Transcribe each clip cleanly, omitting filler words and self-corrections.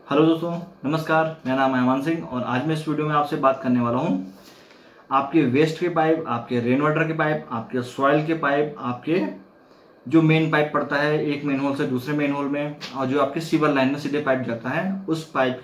Hello दोस्तों, नमस्कार। मेरा नाम है अमान सिंह और आज मैं इस वीडियो में आपसे बात करने वाला हूं आपके वेस्ट के पाइप, आपके रेन वाटर के पाइप, आपके सॉइल के पाइप, आपके जो मेन पाइप पड़ता है एक मेन होल से दूसरे मेन होल में, और जो आपके सीवर लाइन में सीधे पाइप जाता है, उस पाइप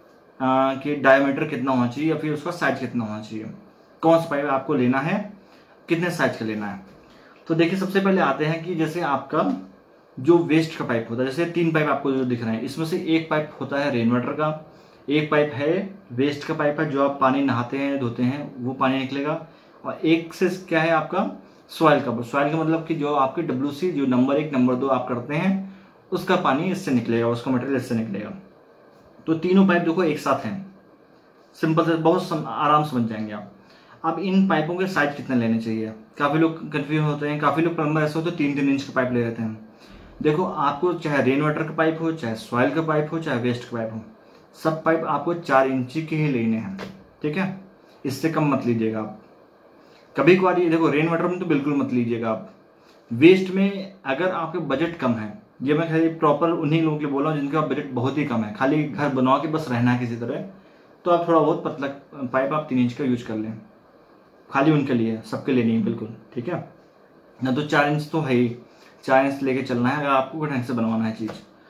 की डायमीटर कितना होना चाहिए या फिर उसका साइज कितना होना चाहिए, कौन सा पाइप आपको लेना है, कितने साइज का लेना है। तो देखिए, सबसे पहले आते हैं कि जैसे आपका जो वेस्ट का पाइप होता है, जैसे 3 पाइप आपको जो दिख रहे हैं, इसमें से एक पाइप होता है रेन वाटर का, एक पाइप है वेस्ट का पाइप है, जो आप पानी नहाते हैं धोते हैं वो पानी निकलेगा, और एक से क्या है आपका सॉइल का। सॉइल का मतलब कि जो आपके WC जो नंबर 1 नंबर 2 आप करते हैं, उसका पानी इससे निकलेगा, उसका मटेरियल इससे निकलेगा। तो तीनों पाइप देखो एक साथ हैं, सिंपल से बहुत आराम से बन जाएंगे आप। अब इन पाइपों के साइज कितने लेने चाहिए, काफी लोग कंफ्यूज होते हैं, काफी लोग प्लम्बर ऐसे होते हैं 3-3 इंच का पाइप ले लेते हैं। देखो, आपको चाहे रेन वाटर का पाइप हो, चाहे सॉइल का पाइप हो, चाहे वेस्ट का पाइप हो, सब पाइप आपको 4 इंची के ही लेने हैं, ठीक है। इससे कम मत लीजिएगा आप। कभी कभार ये देखो, रेन वाटर में तो बिल्कुल मत लीजिएगा आप। वेस्ट में अगर आपके बजट कम है, ये मैं खाली प्रॉपर उन्हीं लोगों के बोल रहा हूँ जिनका बजट बहुत ही कम है, खाली घर बनवा के बस रहना है किसी तरह, तो आप थोड़ा बहुत पतला पाइप आप 3 इंच का यूज कर लें, खाली उनके लिए, सबके लिए नहीं, बिल्कुल ठीक है ना। तो 4 इंच तो है ही, 4 इंच लेके चलना है अगर आपको ढंग से बनवाना है चीज़।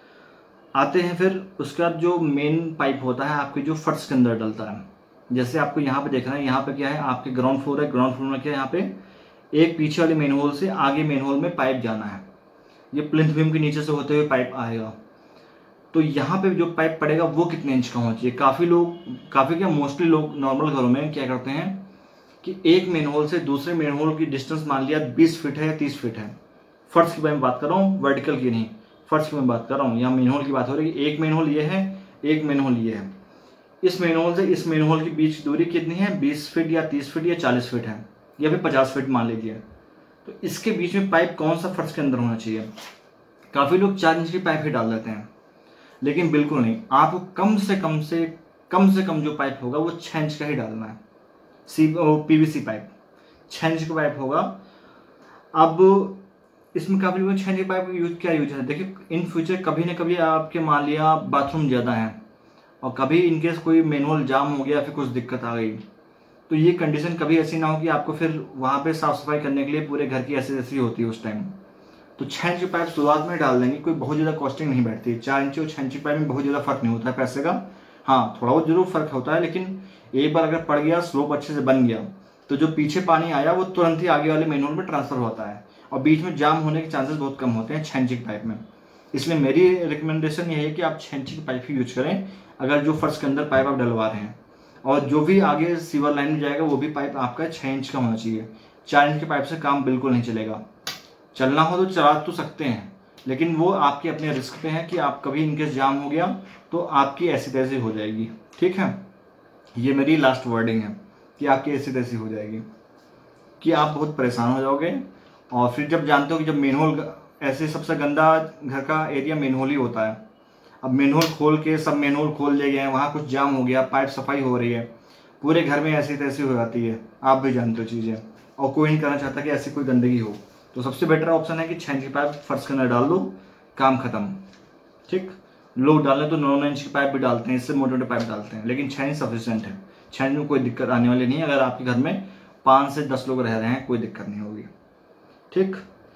आते हैं फिर उसके बाद जो मेन पाइप होता है आपके जो फर्श के अंदर डलता है, जैसे आपको यहाँ पे देखना है, यहाँ पे क्या है आपके ग्राउंड फ्लोर है, ग्राउंड फ्लोर में क्या है, यहाँ पे एक पीछे वाले मेन होल से आगे मेन होल में पाइप जाना है, ये प्लिंथ बीम के नीचे से होते हुए पाइप आएगा। तो यहाँ पे जो पाइप पड़ेगा वो कितने इंच का होना चाहिए। काफ़ी क्या मोस्टली लोग नॉर्मल घरों में क्या करते हैं कि एक मेन होल से दूसरे मेन होल की डिस्टेंस मान लिया 20 फीट है या 30 फीट है। फर्श की मैं बात कर रहा हूँ, वर्टिकल की नहीं, फर्श की मैं बात कर रहा हूँ। यहाँ मेन होल की बात हो रही है, एक मेन होल ये है, एक मेन होल ये है। इस मेन होल से इस मेन होल के बीच की दूरी कितनी है, 20 फीट या 30 फीट या 40 फीट है, या फिर 50 फीट मान लीजिए। तो इसके बीच में पाइप कौन सा फर्श के अंदर होना चाहिए। काफ़ी लोग 4 इंच की पाइप ही डाल देते हैं, लेकिन बिल्कुल नहीं। आपको कम से कम जो पाइप होगा वो 6 इंच का ही डालना है। PVC पाइप 6 इंच का पाइप होगा। अब इसमें काफी लोग 6 इंच का पाइप यूज है। देखिए, इन फ्यूचर कभी ना कभी आपके मान लिया बाथरूम ज्यादा है और कभी इनकेस कोई मैनुअल जाम हो गया, फिर कुछ दिक्कत आ गई, तो ये कंडीशन कभी ऐसी ना हो कि आपको फिर वहां पे साफ सफाई करने के लिए पूरे घर की ऐसी होती है उस टाइम। तो 6 इंच पाइप शुरुआत में डाल देंगे, कोई बहुत ज्यादा कॉस्टिंग नहीं बैठती। 4 इंच और 6 इंच पाइप में बहुत ज्यादा फर्क नहीं होता है पैसे का। हाँ, थोड़ा बहुत जरूर फर्क होता है, लेकिन एक बार अगर पड़ गया, स्लोप अच्छे से बन गया, तो जो पीछे पानी आया वो तुरंत ही आगे वाले मेन होल में ट्रांसफर होता है और बीच में जाम होने के चांसेस बहुत कम होते हैं 6 इंच के पाइप में। इसलिए मेरी रिकमेंडेशन ये है कि आप 6 इंच की पाइप ही यूज करें अगर जो फर्श के अंदर पाइप आप डलवा रहे हैं, और जो भी आगे सीवर लाइन में जाएगा वो भी पाइप आपका 6 इंच का होना चाहिए। 4 इंच के पाइप से काम बिल्कुल नहीं चलेगा। चलना हो तो चला तो सकते हैं, लेकिन वो आपके अपने रिस्क पे है कि आप कभी इनकेस जाम हो गया तो आपकी ऐसी तैसी हो जाएगी, ठीक है। ये मेरी लास्ट वर्डिंग है कि आपकी ऐसी तैसी हो जाएगी कि आप बहुत परेशान हो जाओगे। और फिर जब जानते हो कि जब मेन होल, ऐसे सबसे गंदा घर का एरिया मेन होल ही होता है। अब मेन होल खोल के सब मेन होल खोल दिए गए हैं, वहाँ कुछ जाम हो गया, पाइप सफाई हो रही है, पूरे घर में ऐसी तैसी हो जाती है, आप भी जानते हो चीज़ें, और कोई नहीं करना चाहता कि ऐसी कोई गंदगी हो। तो सबसे बेटर ऑप्शन है कि 6 इंच की पाइप फर्श के अंदर डाल दो, काम खत्म, ठीक। लोग डालें तो 9 इंच की पाइप भी डालते हैं, इससे मोटे मोटे पाइप डालते हैं, लेकिन 6 इंच सफिशिएंट है। 6 इंच में कोई दिक्कत आने वाली नहीं है। अगर आपके घर में 5 से 10 लोग रह रहे हैं, कोई दिक्कत नहीं होगी, ठीक।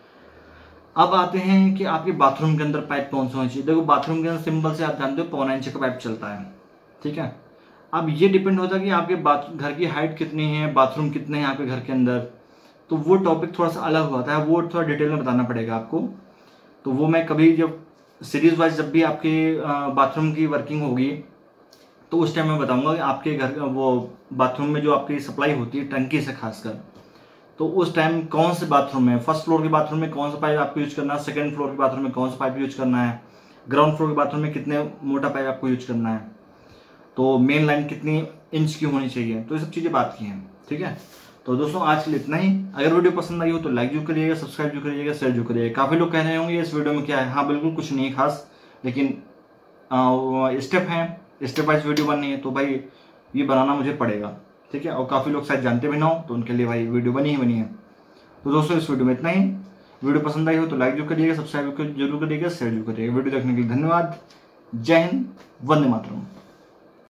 अब आते हैं कि आपके बाथरूम के अंदर पाइप कौन सा होना चाहिए। देखो, बाथरूम के अंदर सिंपल से आप जानते हो 1.25 इंच का पाइप चलता है, ठीक है। अब ये डिपेंड होता है कि आपके घर की हाइट कितनी है, बाथरूम कितने हैं आपके घर के अंदर, तो वो टॉपिक थोड़ा सा अलग होता है, वो थोड़ा डिटेल में बताना पड़ेगा आपको। तो वो मैं कभी जब सीरीज वाइज जब भी आपके बाथरूम की वर्किंग होगी तो उस टाइम मैं बताऊंगा कि आपके घर का वो बाथरूम में जो आपकी सप्लाई होती है टंकी से खासकर, तो उस टाइम कौन से बाथरूम में, फर्स्ट फ्लोर के बाथरूम में कौन सा पाइप आपको यूज करना है, सेकंड फ्लोर के बाथरूम में कौन सा पाइप यूज करना है, ग्राउंड फ्लोर के बाथरूम में कितने मोटा पाइप आपको यूज करना है, तो मेन लाइन कितनी इंच की होनी चाहिए, तो ये सब चीज़ें बात की हैं, ठीक है। तो दोस्तों, आज के लिए इतना ही। अगर वीडियो पसंद आई हो तो लाइक जरूर करिएगा, सब्सक्राइब जरूर करिएगा, शेयर जरूर करिएगा। काफ़ी लोग कह रहे होंगे इस वीडियो में क्या है। हाँ, बिल्कुल कुछ नहीं खास, लेकिन स्टेप हैं, स्टेप वाइज वीडियो बननी है, तो भाई ये बनाना मुझे पड़ेगा, ठीक है। और काफ़ी लोग शायद जानते भी ना हो, तो उनके लिए भाई वीडियो बनी है। तो दोस्तों, इस वीडियो में इतना ही। वीडियो पसंद आई हो तो लाइक जरूर करिएगा, सब्सक्राइब जरूर करिएगा, शेयर जरूर करिएगा। वीडियो देखने के लिए धन्यवाद। जय हिंद, वंदे मातरम।